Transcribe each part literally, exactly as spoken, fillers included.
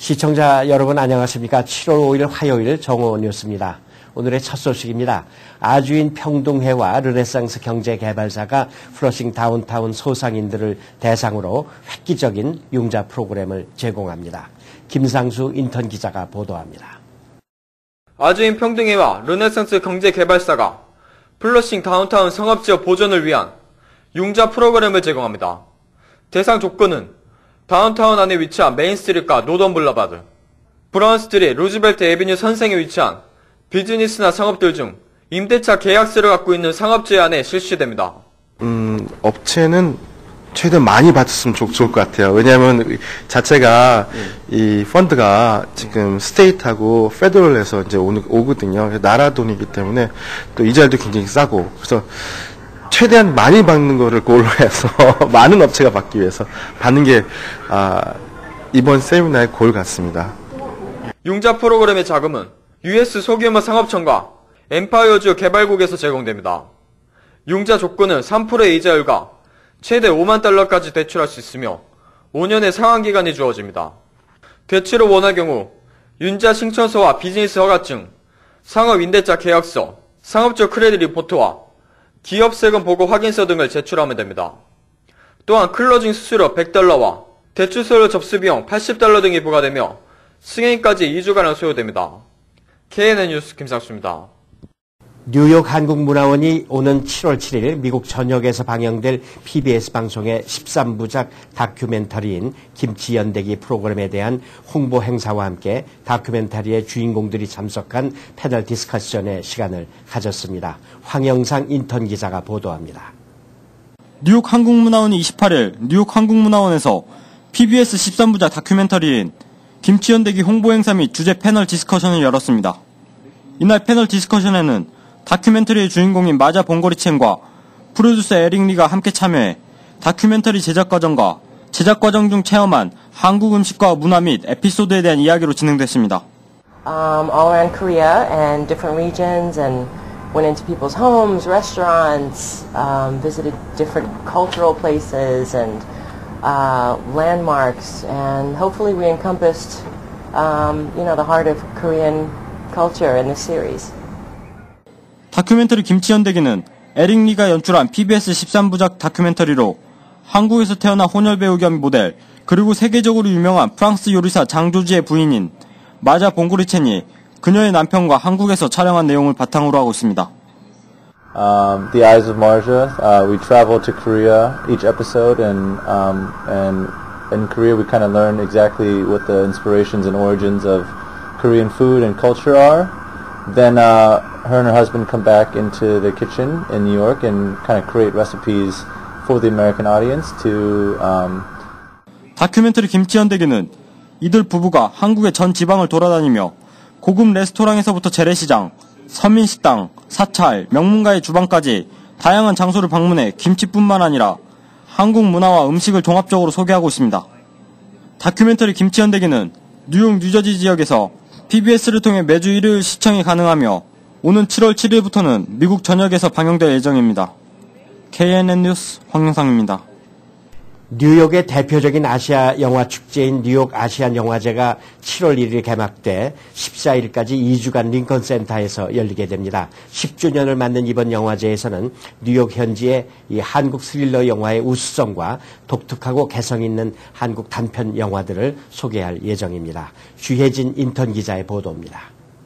시청자 여러분 안녕하십니까. 칠월 오일 화요일 정오 뉴스입니다. 오늘의 첫 소식입니다. 아주인 평동회와 르네상스 경제개발사가 플러싱 다운타운 소상인들을 대상으로 획기적인 융자 프로그램을 제공합니다. 김상수 인턴 기자가 보도합니다. 아주인 평동회와 르네상스 경제개발사가 플러싱 다운타운 상업지역 보존을 위한 융자 프로그램을 제공합니다. 대상 조건은 다운타운 안에 위치한 메인스트리트과 노던 블러바드, 브라운스트리트, 루즈벨트 애비뉴 선생에 위치한 비즈니스나 상업들 중 임대차 계약서를 갖고 있는 상업지 안에 실시됩니다. 음, 업체는 최대한 많이 받았으면 좋, 좋을 것 같아요. 왜냐하면 자체가 음. 이 펀드가 지금 스테이트하고 페더럴에서 이제 오는, 오거든요. 나라 돈이기 때문에 또 이자율도 굉장히 싸고 그래서 최대한 많이 받는 거를 고로 해서 많은 업체가 받기 위해서 받는 게 아, 이번 세미나의 골 같습니다. 융자 프로그램의 자금은 유에스 소규모 상업청과 엠파이어주 개발국에서 제공됩니다. 융자 조건은 삼 퍼센트의 이자율과 최대 오만 달러까지 대출할 수 있으며 오 년의 상환기간이 주어집니다. 대출을 원할 경우 융자 신청서와 비즈니스 허가증, 상업 임대차 계약서, 상업적 크레딧 리포트와 기업 세금 보고 확인서 등을 제출하면 됩니다. 또한 클로징 수수료 백 달러와 대출 서류 접수 비용 팔십 달러 등이 부과되며 승인까지 이 주간을 소요됩니다. 케이엔엔 뉴스 김상수입니다. 뉴욕 한국문화원이 오는 칠월 칠일 미국 전역에서 방영될 피비에스 방송의 십삼 부작 다큐멘터리인 김치연대기 프로그램에 대한 홍보 행사와 함께 다큐멘터리의 주인공들이 참석한 패널 디스커션의 시간을 가졌습니다. 황영상 인턴 기자가 보도합니다. 뉴욕 한국문화원이 이십팔일 뉴욕 한국문화원에서 피비에스 십삼 부작 다큐멘터리인 김치연대기 홍보 행사 및 주제 패널 디스커션을 열었습니다. 이날 패널 디스커션에는 다큐멘터리의 주인공인 마자 봉고리첸과 프로듀서 에릭 리가 함께 참여해 다큐멘터리 제작 과정과 제작 과정 중 체험한 한국 음식과 문화 및 에피소드에 대한 이야기로 진행됐습니다. Um, all around Korea and different regions and went into people's homes, restaurants, um, visited different cultural places and uh, landmarks, and hopefully we encompassed um, you know, the heart of Korean culture in this series. 다큐멘터리 김치연대기는 에릭 리가 연출한 피비에스 십삼 부작 다큐멘터리로 한국에서 태어난 혼혈 배우 겸 모델 그리고 세계적으로 유명한 프랑스 요리사 장조지의 부인인 마자 봉고리첸이 그녀의 남편과 한국에서 촬영한 내용을 바탕으로 하고 있습니다. Um, the Eyes of Marja. Uh, we travel to Korea each episode, and um, and in Korea we kind of learn exactly what the inspirations and origins of Korean food and culture are. Then uh, her and her husband come back into the kitchen in New York and kind of create recipes for the American audience to. Um... 다큐멘터리 김치연대기는 이들 부부가 한국의 전 지방을 돌아다니며 고급 레스토랑에서부터 재래시장, 서민식당, 사찰, 명문가의 주방까지 다양한 장소를 방문해 김치뿐만 아니라 한국 문화와 음식을 종합적으로 소개하고 있습니다. 다큐멘터리 김치연대기는 뉴욕 뉴저지 지역에서 피비에스를 통해 매주 일요일 시청이 가능하며 오는 칠월 칠일부터는 미국 전역에서 방영될 예정입니다. 케이엔엔 뉴스 황영상입니다. 뉴욕의 대표적인 아시아 영화 축제인 뉴욕 아시안 영화제가 칠월 일일 개막돼 십사일까지 이 주간 링컨 센터에서 열리게 됩니다. 십 주년을 맞는 이번 영화제에서는 뉴욕 현지의 이 한국 스릴러 영화의 우수성과 독특하고 개성 있는 한국 단편 영화들을 소개할 예정입니다. 주혜진 인턴 기자의 보도입니다.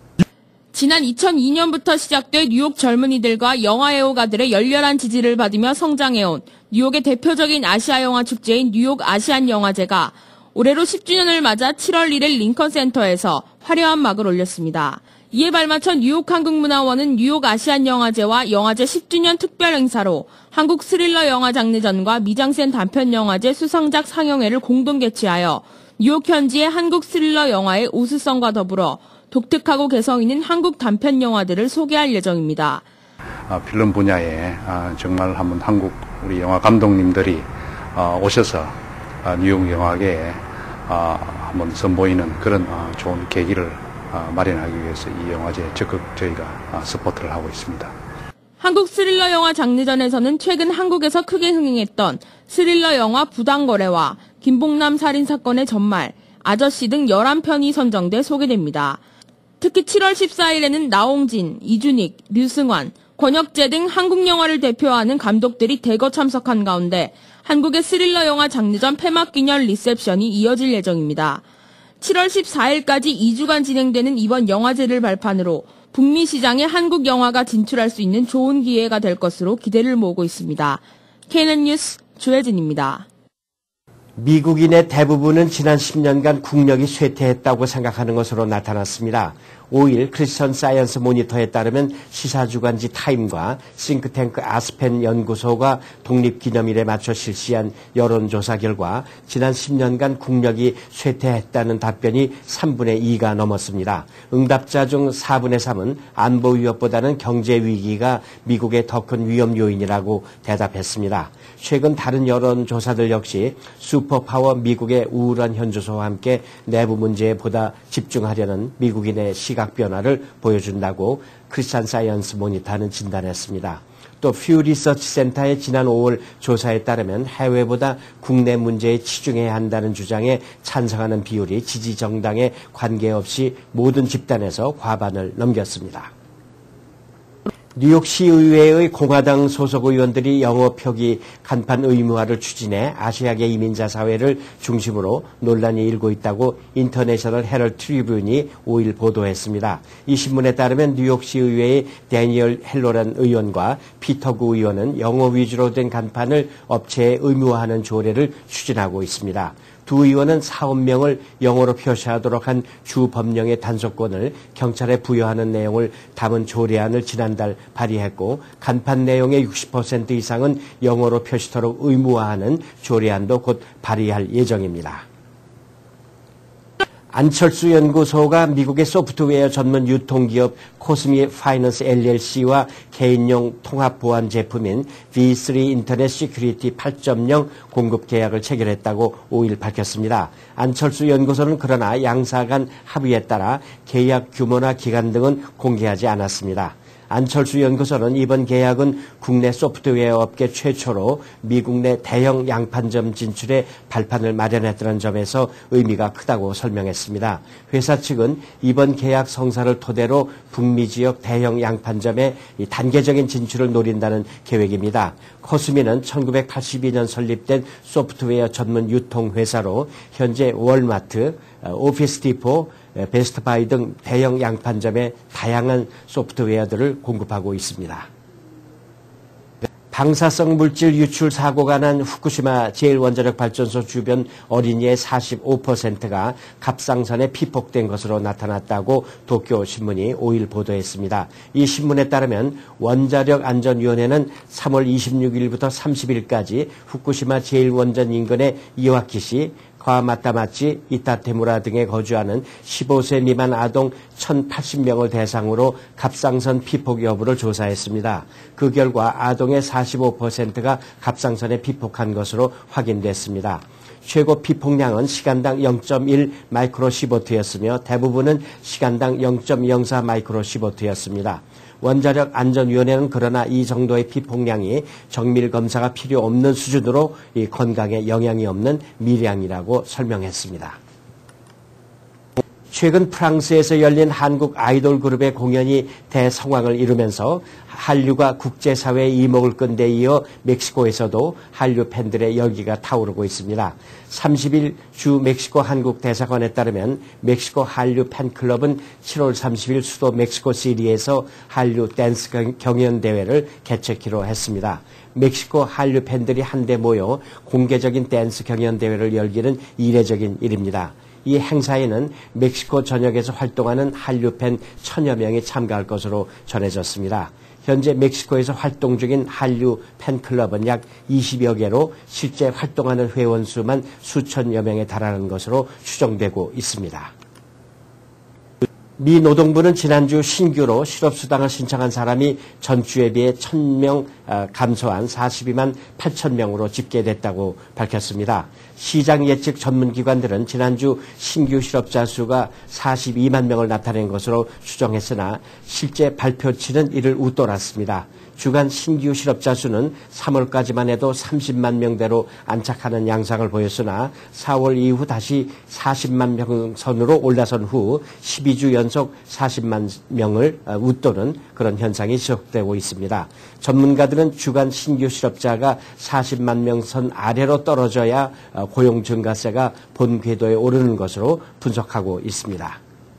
지난 이천이년부터 시작돼 뉴욕 젊은이들과 영화 애호가들의 열렬한 지지를 받으며 성장해온 뉴욕의 대표적인 아시아 영화 축제인 뉴욕 아시안 영화제가 올해로 십 주년을 맞아 칠월 일일 링컨 센터에서 화려한 막을 올렸습니다. 이에 발맞춰 뉴욕 한국문화원은 뉴욕 아시안 영화제와 영화제 십 주년 특별 행사로 한국 스릴러 영화 장르전과 미장센 단편 영화제 수상작 상영회를 공동 개최하여 뉴욕 현지의 한국 스릴러 영화의 우수성과 더불어 독특하고 개성 있는 한국 단편 영화들을 소개할 예정입니다. 아, 필름 분야에 아, 정말 한번 한국 우리 영화 감독님들이 아, 오셔서 아, 뉴욕 영화계에 아, 한번 선보이는 그런 아, 좋은 계기를 아, 마련하기 위해서 이 영화제에 적극 저희가 아, 서포트를 하고 있습니다. 한국 스릴러 영화 장르전에서는 최근 한국에서 크게 흥행했던 스릴러 영화 부당거래와 김봉남 살인사건의 전말, 아저씨 등 열한 편이 선정돼 소개됩니다. 특히 칠월 십사일에는 나홍진, 이준익, 류승환, 권혁재 등 한국 영화를 대표하는 감독들이 대거 참석한 가운데 한국의 스릴러 영화 장르전 폐막기념 리셉션이 이어질 예정입니다. 칠월 십사일까지 이 주간 진행되는 이번 영화제를 발판으로 북미 시장에 한국 영화가 진출할 수 있는 좋은 기회가 될 것으로 기대를 모으고 있습니다. 케이엔엔 뉴스 조혜진입니다. 미국인의 대부분은 지난 십 년간 국력이 쇠퇴했다고 생각하는 것으로 나타났습니다. 오일 크리스천 사이언스 모니터에 따르면 시사주간지 타임과 싱크탱크 아스펜 연구소가 독립기념일에 맞춰 실시한 여론조사 결과 지난 십 년간 국력이 쇠퇴했다는 답변이 삼분의 이가 넘었습니다. 응답자 중 사분의 삼은 안보 위협보다는 경제 위기가 미국의 더 큰 위험 요인이라고 대답했습니다. 최근 다른 여론조사들 역시 슈퍼파워 미국의 우울한 현주소와 함께 내부 문제에 보다 집중하려는 미국인의 시각 변화를 보여준다고 크리스천 사이언스 모니터는 진단했습니다. 또 퓨 리서치 센터의 지난 오월 조사에 따르면 해외보다 국내 문제에 치중해야 한다는 주장에 찬성하는 비율이 지지 정당에 관계없이 모든 집단에서 과반을 넘겼습니다. 뉴욕시의회의 공화당 소속 의원들이 영어 표기 간판 의무화를 추진해 아시아계 이민자 사회를 중심으로 논란이 일고 있다고 인터내셔널 헤럴드 트리뷴이 오일 보도했습니다. 이 신문에 따르면 뉴욕시의회의 데니얼 헬로란 의원과 피터구 의원은 영어 위주로 된 간판을 업체에 의무화하는 조례를 추진하고 있습니다. 두 의원은 사업 명을 영어로 표시하도록 한 주 법령의 단속권을 경찰에 부여하는 내용을 담은 조례안을 지난달 발의했고 간판 내용의 육십 퍼센트 이상은 영어로 표시토록 의무화하는 조례안도 곧 발의할 예정입니다. 안철수 연구소가 미국의 소프트웨어 전문 유통기업 코스미 파이낸스 엘엘씨와 개인용 통합 보안 제품인 비 쓰리 인터넷 시큐리티 팔 점 영 공급 계약을 체결했다고 오일 밝혔습니다. 안철수 연구소는 그러나 양사 간 합의에 따라 계약 규모나 기간 등은 공개하지 않았습니다. 안철수 연구소는 이번 계약은 국내 소프트웨어 업계 최초로 미국 내 대형 양판점 진출에 발판을 마련했다는 점에서 의미가 크다고 설명했습니다. 회사 측은 이번 계약 성사를 토대로 북미 지역 대형 양판점에 단계적인 진출을 노린다는 계획입니다. 코스미는 천구백팔십이 년 설립된 소프트웨어 전문 유통회사로 현재 월마트, 오피스디포, 베스트바이 등 대형 양판점에 다양한 소프트웨어들을 공급하고 있습니다. 방사성 물질 유출 사고가 난 후쿠시마 제일원자력 발전소 주변 어린이의 사십오 퍼센트가 갑상선에 피폭된 것으로 나타났다고 도쿄 신문이 오일 보도했습니다. 이 신문에 따르면 원자력안전위원회는 삼월 이십육일부터 삼십일까지 후쿠시마 제일원전 인근의 이와키시, 과마타마치, 이타테무라 등에 거주하는 십오 세 미만 아동 천팔십 명을 대상으로 갑상선 피폭 여부를 조사했습니다. 그 결과 아동의 사십오 퍼센트가 갑상선에 피폭한 것으로 확인됐습니다. 최고 피폭량은 시간당 영 점 일 마이크로시버트였으며 대부분은 시간당 영 점 영사 마이크로시버트였습니다. 원자력안전위원회는 그러나 이 정도의 피폭량이 정밀 검사가 필요 없는 수준으로 이 건강에 영향이 없는 미량이라고 설명했습니다. 최근 프랑스에서 열린 한국 아이돌 그룹의 공연이 대성황을 이루면서 한류가 국제사회의 이목을 끈 데 이어 멕시코에서도 한류 팬들의 열기가 타오르고 있습니다. 삼십일 주 멕시코 한국 대사관에 따르면 멕시코 한류 팬클럽은 칠월 삼십일 수도 멕시코시티에서 한류 댄스 경연대회를 개최키로 했습니다. 멕시코 한류 팬들이 한데 모여 공개적인 댄스 경연대회를 열기는 이례적인 일입니다. 이 행사에는 멕시코 전역에서 활동하는 한류 팬 천여 명이 참가할 것으로 전해졌습니다. 현재 멕시코에서 활동 중인 한류 팬클럽은 약 이십여 개로 실제 활동하는 회원 수만 수천여 명에 달하는 것으로 추정되고 있습니다. 미 노동부는 지난주 신규로 실업수당을 신청한 사람이 전주에 비해 천 명 감소한 사십이만 팔천 명으로 집계됐다고 밝혔습니다. 시장 예측 전문기관들은 지난주 신규 실업자 수가 사십이만 명을 나타낸 것으로 추정했으나 실제 발표치는 이를 웃돌았습니다. 주간 신규 실업자 수는 삼월까지만 해도 삼십만 명대로 안착하는 양상을 보였으나 사월 이후 다시 사십만 명 선으로 올라선 후 십이 주 연속 사십만 명을 웃도는 그런 현상이 지속되고 있습니다. 전문가들은 주간 신규 실업자가 사십만 명 선 아래로 떨어져야 고용 증가세가 본 궤도에 오르는 것으로 분석하고 있습니다.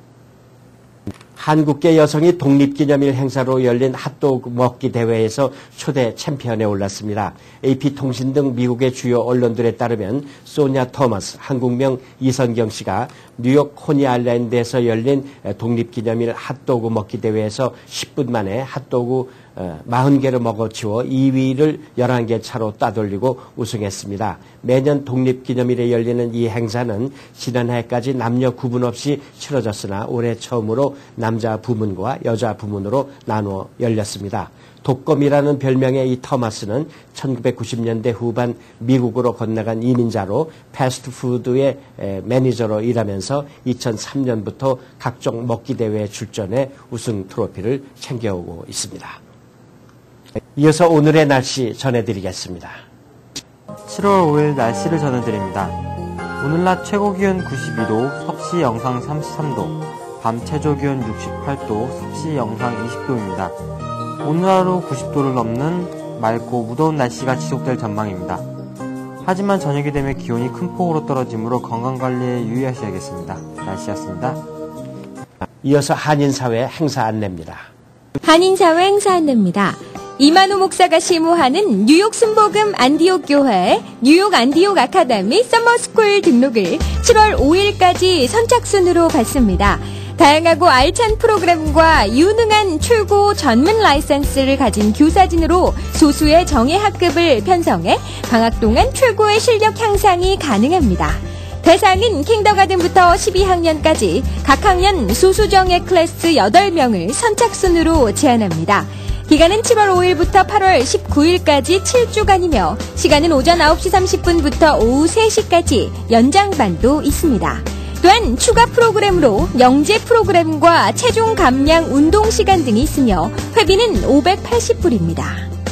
한국계 여성이 독립기념일 행사로 열린 핫도그 먹기 대회에서 초대 챔피언에 올랐습니다. 에이피통신 등 미국의 주요 언론들에 따르면 소냐 토머스, 한국명 이선경 씨가 뉴욕 코니아일랜드에서 열린 독립기념일 핫도그 먹기 대회에서 십 분 만에 핫도그 사십 개를 먹어치워 이 위를 열한 개 차로 따돌리고 우승했습니다. 매년 독립기념일에 열리는 이 행사는 지난해까지 남녀 구분 없이 치러졌으나 올해 처음으로 남자 부문과 여자 부문으로 나누어 열렸습니다. 독검이라는 별명의 이 터마스는 천구백구십 년대 후반 미국으로 건너간 이민자로 패스트푸드의 매니저로 일하면서 이천삼 년부터 각종 먹기 대회에 출전해 우승 트로피를 챙겨오고 있습니다. 이어서 오늘의 날씨 전해드리겠습니다. 칠월 오일 날씨를 전해드립니다. 오늘 낮 최고 기온 구십이 도, 섭씨 영상 삼십삼 도, 밤 최저 기온 육십팔 도, 섭씨 영상 이십 도입니다. 오늘 하루 구십 도를 넘는 맑고 무더운 날씨가 지속될 전망입니다. 하지만 저녁이 되면 기온이 큰 폭으로 떨어지므로 건강관리에 유의하셔야겠습니다. 날씨였습니다. 이어서 한인사회 행사 안내입니다. 한인사회 행사 안내입니다. 이만호 목사가 심호하는 뉴욕 순복음 안디옥 교회 뉴욕 안디옥 아카데미 서머스쿨 등록을 칠월 오일까지 선착순으로 받습니다. 다양하고 알찬 프로그램과 유능한 출고 전문 라이센스를 가진 교사진으로 소수의 정예 학급을 편성해 방학 동안 최고의 실력 향상이 가능합니다. 대상은 킹더가든부터 십이 학년까지 각 학년 소수정예 클래스 여덟 명을 선착순으로 제한합니다. 기간은 칠월 오일부터 팔월 십구일까지 칠 주간이며 시간은 오전 아홉 시 삼십 분부터 오후 세 시까지 연장반도 있습니다. 또한 추가 프로그램으로 영재 프로그램과 체중 감량 운동 시간 등이 있으며 회비는 오백팔십 불입니다.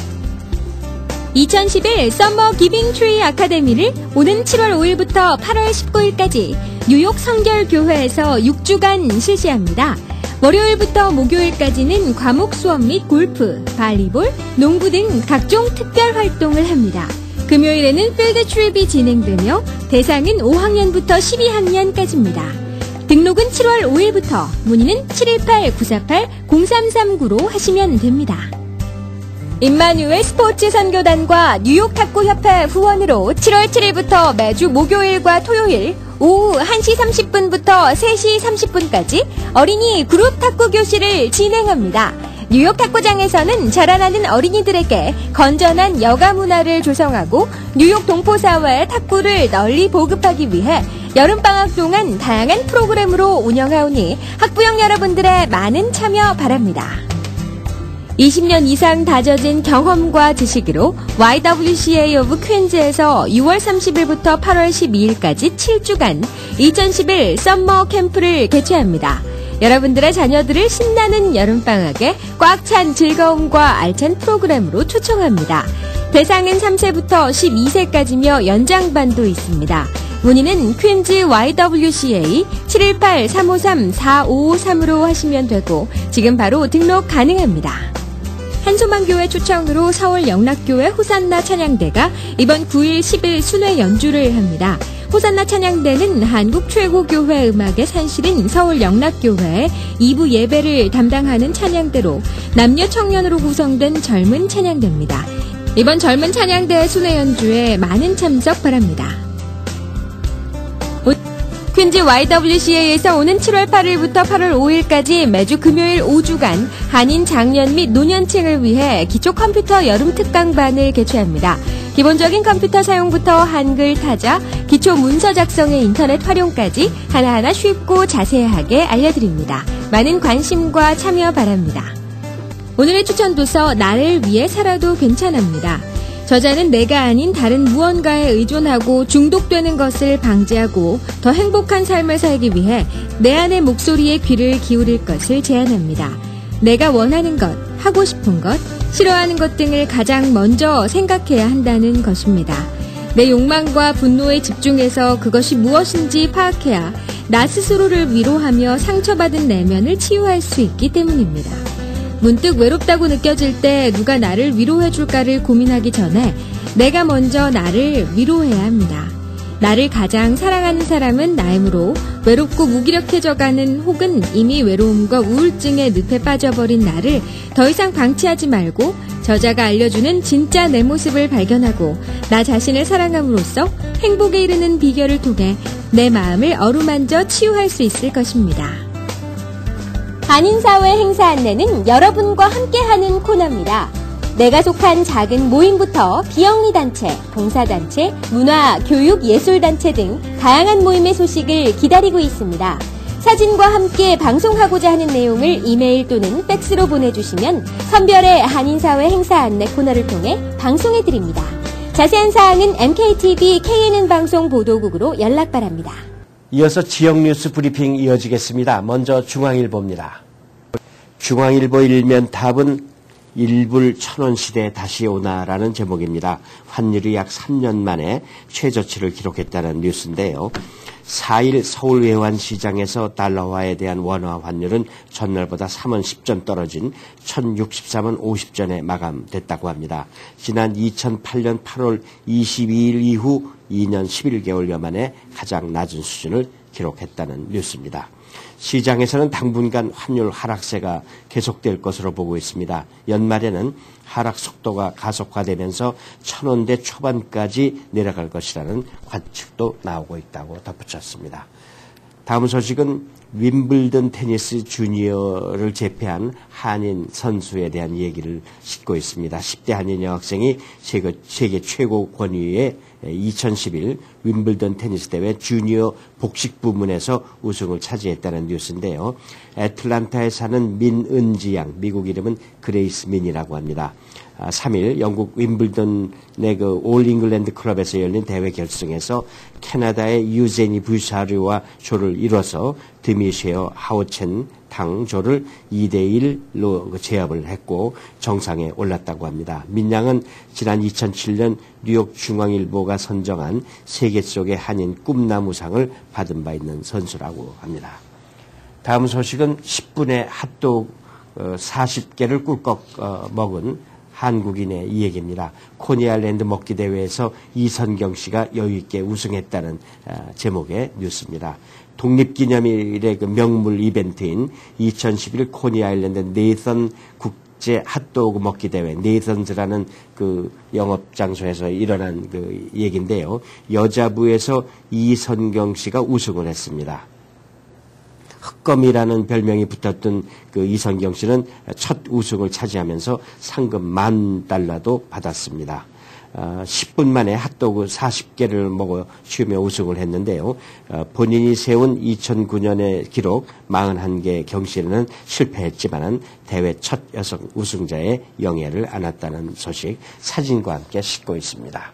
이천십일 썸머 기빙 트리 아카데미를 오는 칠월 오일부터 팔월 십구일까지 뉴욕 성결교회에서 육 주간 실시합니다. 월요일부터 목요일까지는 과목 수업 및 골프, 발리볼, 농구 등 각종 특별 활동을 합니다. 금요일에는 필드 트립이 진행되며 대상은 오 학년부터 십이 학년까지입니다. 등록은 칠월 오일부터 문의는 칠일팔 구사팔 공삼삼구로 하시면 됩니다. 임마누엘 스포츠 선교단과 뉴욕 탁구협회 후원으로 칠월 칠일부터 매주 목요일과 토요일 오후 한 시 삼십 분부터 세 시 삼십 분까지 어린이 그룹 탁구 교실을 진행합니다. 뉴욕 탁구장에서는 자라나는 어린이들에게 건전한 여가 문화를 조성하고 뉴욕 동포사회의 탁구를 널리 보급하기 위해 여름방학 동안 다양한 프로그램으로 운영하오니 학부형 여러분들의 많은 참여 바랍니다. 이십 년 이상 다져진 경험과 지식으로 와이더블유씨에이 오브 퀸즈에서 유월 삼십일부터 팔월 십이일까지 칠 주간 이천십일 썸머 캠프를 개최합니다. 여러분들의 자녀들을 신나는 여름방학에 꽉 찬 즐거움과 알찬 프로그램으로 초청합니다. 대상은 삼 세부터 십이 세까지며 연장반도 있습니다. 문의는 퀸즈 와이더블유씨에이 칠일팔 삼오삼 사오오삼으로 하시면 되고 지금 바로 등록 가능합니다. 한소망교회 초청으로 서울 영락교회 호산나 찬양대가 이번 구일 십일 순회 연주를 합니다. 호산나 찬양대는 한국 최고 교회 음악의 산실인 서울 영락교회의 이 부 예배를 담당하는 찬양대로 남녀 청년으로 구성된 젊은 찬양대입니다. 이번 젊은 찬양대 순회 연주에 많은 참석 바랍니다. 퀸즈 와이더블유씨에이에서 오는 칠월 팔일부터 팔월 오일까지 매주 금요일 오 주간 한인 장년 및 노년층을 위해 기초 컴퓨터 여름 특강반을 개최합니다. 기본적인 컴퓨터 사용부터 한글 타자, 기초 문서 작성의 인터넷 활용까지 하나하나 쉽고 자세하게 알려드립니다. 많은 관심과 참여 바랍니다. 오늘의 추천 도서 나를 위해 살아도 괜찮습니다. 저자는 내가 아닌 다른 무언가에 의존하고 중독되는 것을 방지하고 더 행복한 삶을 살기 위해 내 안의 목소리에 귀를 기울일 것을 제안합니다. 내가 원하는 것, 하고 싶은 싶은 것, 싫어하는 것 등을 가장 먼저 생각해야 한다는 것입니다. 내 욕망과 분노에 집중해서 그것이 무엇인지 파악해야 나 스스로를 위로하며 상처받은 내면을 치유할 수 있기 때문입니다. 문득 외롭다고 느껴질 때 누가 나를 위로해줄까를 고민하기 전에 내가 먼저 나를 위로해야 합니다. 나를 가장 사랑하는 사람은 나이므로 외롭고 무기력해져가는 혹은 이미 외로움과 우울증의 늪에 빠져버린 나를 더 이상 방치하지 말고 저자가 알려주는 진짜 내 모습을 발견하고 나 자신을 사랑함으로써 행복에 이르는 비결을 통해 내 마음을 어루만져 치유할 수 있을 것입니다. 한인사회 행사 안내는 여러분과 함께하는 코너입니다. 내가 속한 작은 모임부터 비영리단체, 봉사단체, 문화, 교육, 예술단체 등 다양한 모임의 소식을 기다리고 있습니다. 사진과 함께 방송하고자 하는 내용을 이메일 또는 팩스로 보내주시면 선별의 한인사회 행사 안내 코너를 통해 방송해드립니다. 자세한 사항은 엠케이티비 케이엔엔 방송 보도국으로 연락 바랍니다. 이어서 지역 뉴스 브리핑 이어지겠습니다. 먼저 중앙일보입니다. 중앙일보 일면 탑은 일불 천원 시대 다시 오나라는 제목입니다. 환율이 약 삼 년 만에 최저치를 기록했다는 뉴스인데요. 사 일 서울 외환시장에서 달러화에 대한 원화 환율은 전날보다 삼 원 십 전 떨어진 천육십삼 원 오십 전에 마감됐다고 합니다. 지난 이천팔 년 팔월 이십이일 이후 이 년 십일 개월여 만에 가장 낮은 수준을 기록했다는 뉴스입니다. 시장에서는 당분간 환율 하락세가 계속될 것으로 보고 있습니다. 연말에는 하락 속도가 가속화되면서 천원대 초반까지 내려갈 것이라는 관측도 나오고 있다고 덧붙였습니다. 다음 소식은 윈블던 테니스 주니어를 제패한 한인 선수에 대한 얘기를 싣고 있습니다. 십 대 한인 여학생이 세계, 세계 최고 권위의 이천십일 윈블던 테니스 대회 주니어 복식 부문에서 우승을 차지했다는 뉴스인데요. 애틀란타에 사는 민은지 양, 미국 이름은 그레이스 민이라고 합니다. 삼 일 영국 윈블던의 그 올 잉글랜드 클럽에서 열린 대회 결승에서 캐나다의 유제니 부샤르와 조를 이뤄서 드미쉐어 하오첸 당 조를 이 대 일로 제압을 했고 정상에 올랐다고 합니다. 민 양은 지난 이천칠 년 뉴욕 중앙일보가 선정한 세계 속의 한인 꿈나무상을 받은 바 있는 선수라고 합니다. 다음 소식은 십 분에 핫도그 사십 개를 꿀꺽 먹은 한국인의 이 얘기입니다. 코니아일랜드 먹기 대회에서 이선경 씨가 여유있게 우승했다는 제목의 뉴스입니다. 독립기념일의 그 명물 이벤트인 이천십일 코니아일랜드 네이선 국제 핫도그 먹기 대회, 네이선즈라는 그 영업 장소에서 일어난 그 얘기인데요. 여자부에서 이선경 씨가 우승을 했습니다. 흑검이라는 별명이 붙었던 그 이선경 씨는 첫 우승을 차지하면서 상금 만 달러도 받았습니다. 어, 십 분 만에 핫도그 사십 개를 먹어 쉬며 우승을 했는데요. 어, 본인이 세운 이천구 년의 기록 사십일 개 경시에는 실패했지만은 대회 첫 여성 우승자의 영예를 안았다는 소식 사진과 함께 싣고 있습니다.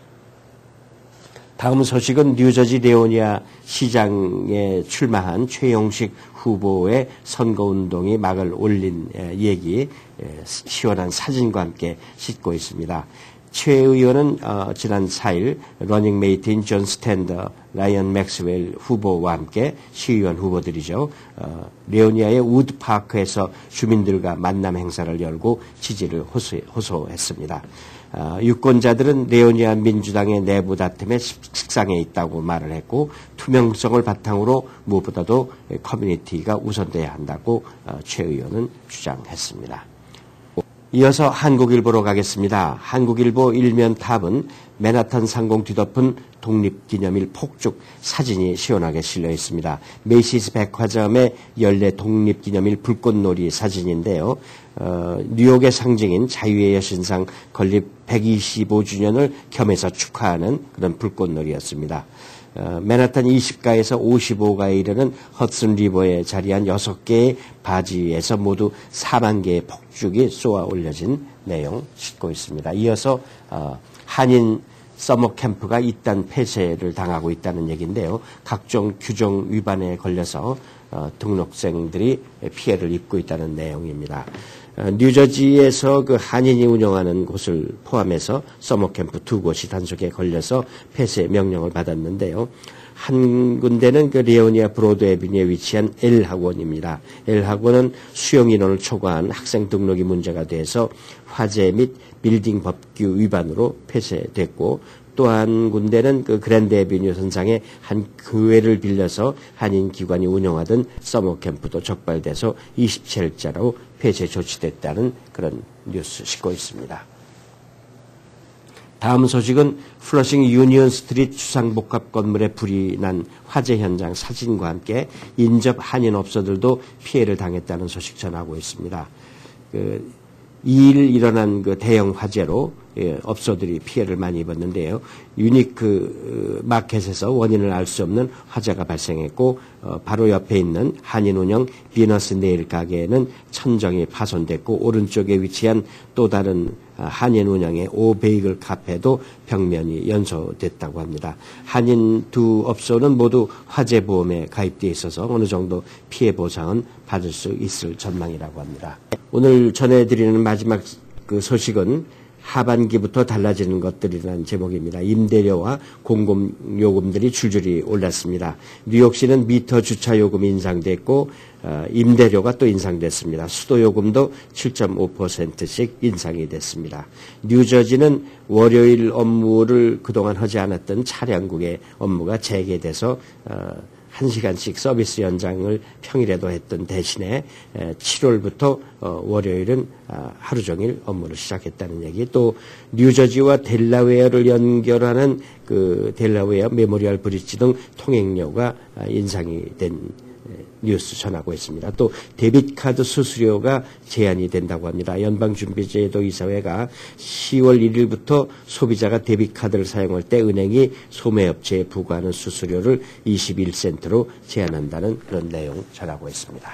다음 소식은 뉴저지 레오니아 시장에 출마한 최용식 후보의 선거운동이 막을 올린 얘기, 시원한 사진과 함께 싣고 있습니다. 최 의원은 어, 지난 사 일 러닝메이트인 존 스탠더, 라이언 맥스웰 후보와 함께 시의원 후보들이죠. 어, 레오니아의 우드파크에서 주민들과 만남 행사를 열고 지지를 호소, 호소했습니다. 어, 유권자들은 레오니아 민주당의 내부 다툼에 식상해 있다고 말을 했고 투명성을 바탕으로 무엇보다도 커뮤니티가 우선돼야 한다고 어, 최 의원은 주장했습니다. 이어서 한국일보로 가겠습니다. 한국일보 일면 탑은 맨하탄 상공 뒤덮은 독립기념일 폭죽 사진이 시원하게 실려 있습니다. 메이시스 백화점의 연례 독립기념일 불꽃놀이 사진인데요. 어, 뉴욕의 상징인 자유의 여신상 건립 백이십오 주년을 겸해서 축하하는 그런 불꽃놀이였습니다. 어, 맨하탄 이십 가에서 오십오 가에 이르는 허슨 리버에 자리한 여섯 개의 바지에서 모두 사만 개의 폭죽이 쏘아 올려진 내용 싣고 있습니다. 이어서 어, 한인 서머 캠프가 이단 폐쇄를 당하고 있다는 얘기인데요. 각종 규정 위반에 걸려서 어, 등록생들이 피해를 입고 있다는 내용입니다. 뉴저지에서 그 한인이 운영하는 곳을 포함해서 서머캠프 두 곳이 단속에 걸려서 폐쇄 명령을 받았는데요. 한 군데는 그 리오니아 브로드 애비뉴에 위치한 L학원입니다. L학원은 수용 인원을 초과한 학생 등록이 문제가 돼서 화재 및 빌딩 법규 위반으로 폐쇄됐고, 또 한 군데는 그 그랜드 애비뉴 선상의 한 교회를 빌려서 한인 기관이 운영하던 서머 캠프도 적발돼서 이십칠 일자로 폐쇄 조치됐다는 그런 뉴스 싣고 있습니다. 다음 소식은 플러싱 유니온 스트리트 주상복합 건물에 불이 난 화재 현장 사진과 함께 인접 한인 업소들도 피해를 당했다는 소식 전하고 있습니다. 그 이 일 일어난 그 대형 화재로 예, 업소들이 피해를 많이 입었는데요. 유니크 마켓에서 원인을 알 수 없는 화재가 발생했고, 어, 바로 옆에 있는 한인 운영 비너스 네일 가게에는 천정이 파손됐고, 오른쪽에 위치한 또 다른 한인 운영의 오베이글 카페도 벽면이 연소됐다고 합니다. 한인 두 업소는 모두 화재 보험에 가입되어 있어서 어느 정도 피해 보상은 받을 수 있을 전망이라고 합니다. 오늘 전해드리는 마지막 그 소식은 하반기부터 달라지는 것들이라는 제목입니다. 임대료와 공공요금들이 줄줄이 올랐습니다. 뉴욕시는 미터 주차요금이 인상됐고 어, 임대료가 또 인상됐습니다. 수도요금도 칠 점 오 퍼센트씩 인상이 됐습니다. 뉴저지는 월요일 업무를 그동안 하지 않았던 차량국의 업무가 재개돼서 어, 한 시간씩 서비스 연장을 평일에도 했던 대신에 칠월부터 월요일은 하루 종일 업무를 시작했다는 얘기, 또 뉴저지와 델라웨어를 연결하는 그 델라웨어 메모리얼 브리지 등 통행료가 인상이 된 뉴스 전하고 있습니다. 또 데빗카드 수수료가 제한이 된다고 합니다. 연방준비제도 이사회가 시월 일일부터 소비자가 데빗카드를 사용할 때 은행이 소매업체에 부과하는 수수료를 이십일 센트로 제한한다는 그런 내용 전하고 있습니다.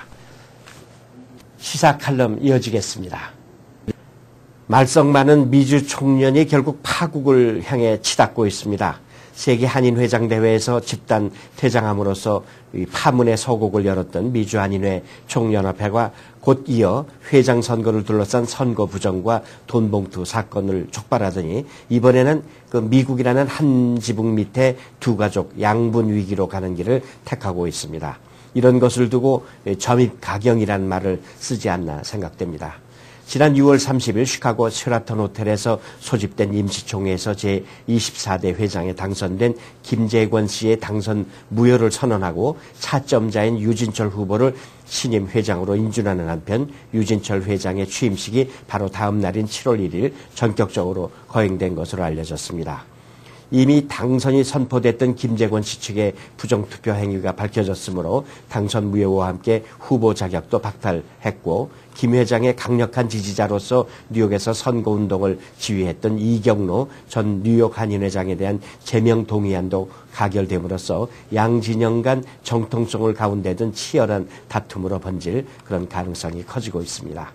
시사 칼럼 이어지겠습니다. 말썽 많은 미주 총련이 결국 파국을 향해 치닫고 있습니다. 세계 한인회장 대회에서 집단 퇴장함으로써 파문의 서곡을 열었던 미주 한인회 총연합회가 곧 이어 회장 선거를 둘러싼 선거 부정과 돈봉투 사건을 촉발하더니 이번에는 그 미국이라는 한 지붕 밑에 두 가족 양분 위기로 가는 길을 택하고 있습니다. 이런 것을 두고 점입 가경이라는 말을 쓰지 않나 생각됩니다. 지난 유월 삼십일 시카고 쉐라턴 호텔에서 소집된 임시총회에서 제이십사 대 회장에 당선된 김재권 씨의 당선 무효를 선언하고 차점자인 유진철 후보를 신임 회장으로 인준하는 한편 유진철 회장의 취임식이 바로 다음 날인 칠월 일일 전격적으로 거행된 것으로 알려졌습니다. 이미 당선이 선포됐던 김재권 씨 측의 부정투표 행위가 밝혀졌으므로 당선 무효와 함께 후보 자격도 박탈했고, 김 회장의 강력한 지지자로서 뉴욕에서 선거운동을 지휘했던 이경로 전 뉴욕 한인회장에 대한 제명 동의안도 가결됨으로써 양 진영 간 정통성을 가운데 둔 치열한 다툼으로 번질 그런 가능성이 커지고 있습니다.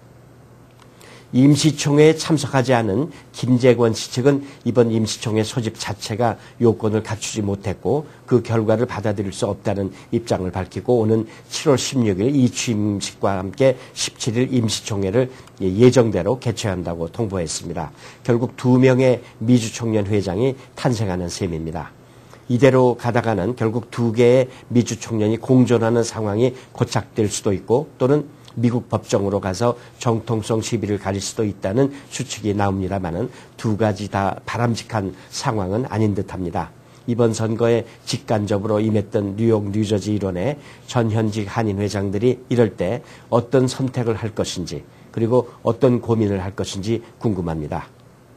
임시총회에 참석하지 않은 김재권 씨 측은 이번 임시총회 소집 자체가 요건을 갖추지 못했고 그 결과를 받아들일 수 없다는 입장을 밝히고 오는 칠월 십육일 이 취임식과 함께 십칠일 임시총회를 예정대로 개최한다고 통보했습니다. 결국 두 명의 미주총련 회장이 탄생하는 셈입니다. 이대로 가다가는 결국 두 개의 미주총련이 공존하는 상황이 고착될 수도 있고 또는 미국 법정으로 가서 정통성 시비를 가릴 수도 있다는 추측이 나옵니다마는 두 가지 다 바람직한 상황은 아닌 듯합니다. 이번 선거에 직간접으로 임했던 뉴욕, 뉴저지 일원의 전현직 한인 회장들이 이럴 때 어떤 선택을 할 것인지 그리고 어떤 고민을 할 것인지 궁금합니다.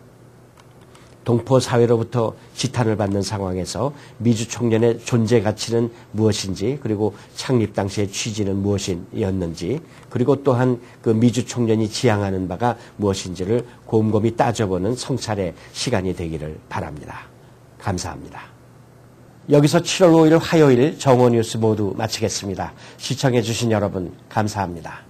동포 사회로부터 지탄을 받는 상황에서 미주 총련의 존재 가치는 무엇인지 그리고 창립 당시의 취지는 무엇이었는지 그리고 또한 그 미주 총련이 지향하는 바가 무엇인지를 곰곰이 따져보는 성찰의 시간이 되기를 바랍니다. 감사합니다. 여기서 칠월 오일 화요일 정오 뉴스 모두 마치겠습니다. 시청해 주신 여러분 감사합니다.